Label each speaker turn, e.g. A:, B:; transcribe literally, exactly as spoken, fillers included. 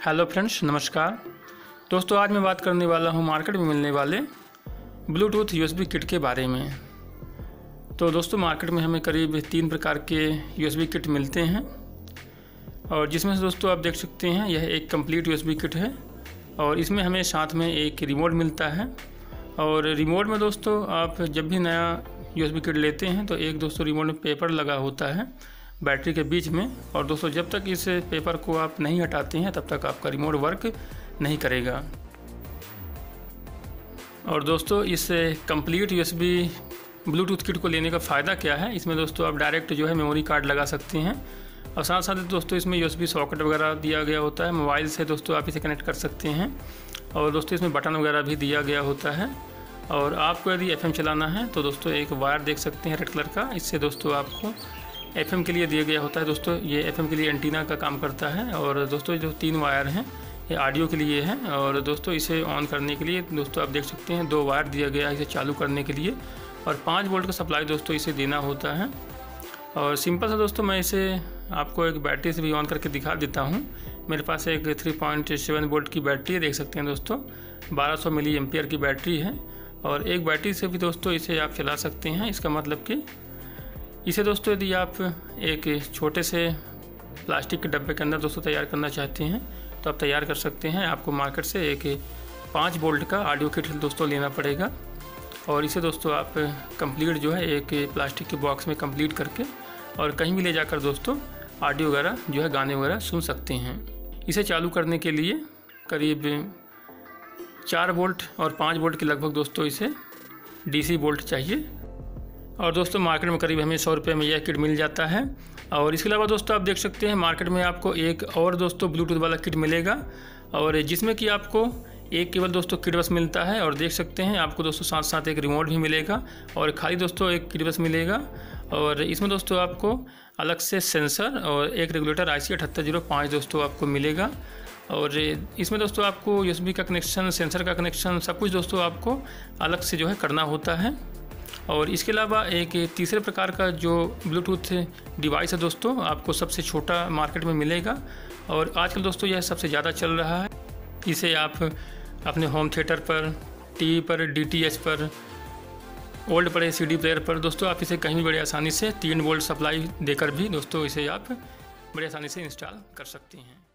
A: Hello friends, नमस्कार दोस्तों। आज मैं बात करने वाला हूं मार्केट में मिलने वाले ब्लूटूथ यूएसबी किट के बारे में। तो दोस्तों, मार्केट में हमें करीब तीन प्रकार के यूएसबी किट मिलते हैं और जिसमें से दोस्तों आप देख सकते हैं यह एक कंप्लीट यूएसबी किट है और इसमें हमें साथ में एक रिमोट मिलता है। और रिमोट में दोस्तों आप जब भी नया यूएसबी किट लेते हैं तो एक दोस्तों रिमोट में पेपर लगा होता है बैटरी के बीच में, और दोस्तों जब तक इस पेपर को आप नहीं हटाते हैं तब तक आपका रिमोट वर्क नहीं करेगा। और दोस्तों इस कंप्लीट यूएसबी ब्लूटूथ किट को लेने का फ़ायदा क्या है, इसमें दोस्तों आप डायरेक्ट जो है मेमोरी कार्ड लगा सकते हैं और साथ साथ दोस्तों इसमें यूएसबी सॉकेट वगैरह दिया गया होता है। मोबाइल से दोस्तों आप इसे कनेक्ट कर सकते हैं और दोस्तों इसमें बटन वगैरह भी दिया गया होता है। और आपको यदि एफएम चलाना है तो दोस्तों एक वायर देख सकते हैं रेड कलर का, इससे दोस्तों आपको एफएम के लिए दिया गया होता है। दोस्तों ये एफएम के लिए एंटीना का काम करता है। और दोस्तों जो तीन वायर हैं ये ऑडियो के लिए है। और दोस्तों इसे ऑन करने के लिए दोस्तों आप देख सकते हैं दो वायर दिया गया है इसे चालू करने के लिए, और पाँच वोल्ट का सप्लाई दोस्तों इसे देना होता है। और सिंपल सा दोस्तों मैं इसे आपको एक बैटरी से भी ऑन करके दिखा देता हूँ। मेरे पास एक थ्री पॉइंट सेवन वोल्ट की बैटरी है, देख सकते हैं दोस्तों, बारह सौ मिली एम्पियर की बैटरी है। और एक बैटरी से भी दोस्तों इसे आप चला सकते हैं। इसका मतलब कि इसे दोस्तों यदि आप एक छोटे से प्लास्टिक के डब्बे के अंदर दोस्तों तैयार करना चाहते हैं तो आप तैयार कर सकते हैं। आपको मार्केट से एक पाँच वोल्ट का ऑडियो किट दोस्तों लेना पड़ेगा और इसे दोस्तों आप कंप्लीट जो है एक प्लास्टिक के बॉक्स में कंप्लीट करके और कहीं भी ले जाकर दोस्तों ऑडियो वगैरह जो है गाने वगैरह सुन सकते हैं। इसे चालू करने के लिए करीब चार वोल्ट और पाँच वोल्ट के लगभग दोस्तों इसे डीसी वोल्ट चाहिए। और दोस्तों मार्केट में करीब हमें सौ रुपये में यह किट मिल जाता है। और इसके अलावा दोस्तों आप देख सकते हैं मार्केट में आपको एक और दोस्तों ब्लूटूथ वाला किट मिलेगा और जिसमें कि आपको एक केवल दोस्तों किट बस मिलता है। और देख सकते हैं आपको दोस्तों साथ साथ एक रिमोट भी मिलेगा और खाली दोस्तों एक किट बस मिलेगा। और इसमें दोस्तों आपको अलग से सेंसर और एक रेगुलेटर आई सी अठहत्तर जीरो पाँच दोस्तों आपको मिलेगा। और इसमें दोस्तों आपको यूएसबी का कनेक्शन, सेंसर का कनेक्शन, सब कुछ दोस्तों आपको अलग से जो है करना होता है। और इसके अलावा एक तीसरे प्रकार का जो ब्लूटूथ डिवाइस है दोस्तों आपको सबसे छोटा मार्केट में मिलेगा और आजकल दोस्तों यह सबसे ज़्यादा चल रहा है। इसे आप अपने होम थिएटर पर, टीवी पर, डीटीएच पर, ओल्ड पड़े सीडी प्लेयर पर दोस्तों आप इसे कहीं भी बड़े आसानी से तीन वोल्ट सप्लाई देकर भी दोस्तों इसे आप बड़े आसानी से इंस्टॉल कर सकते हैं।